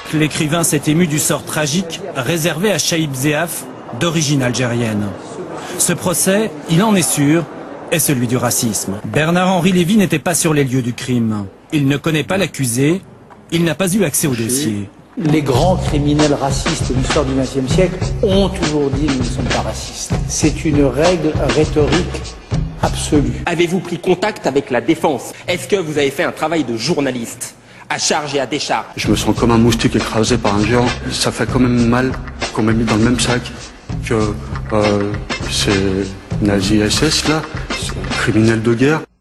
l'écrivain s'est ému du sort tragique réservé à Chaïb Zéaf, d'origine algérienne. Ce procès, il en est sûr, est celui du racisme. Bernard-Henri Lévy n'était pas sur les lieux du crime. Il ne connaît pas l'accusé, il n'a pas eu accès au dossier. Les grands criminels racistes de l'histoire du XXe siècle ont toujours dit « nous ne sommes pas racistes ». C'est une règle rhétorique absolue. Avez-vous pris contact avec la défense? Est-ce que vous avez fait un travail de journaliste à charge et à décharge? Je me sens comme un moustique écrasé par un géant. Ça fait quand même mal qu'on m'ait mis dans le même sac que ces nazis SS là, ces criminels de guerre.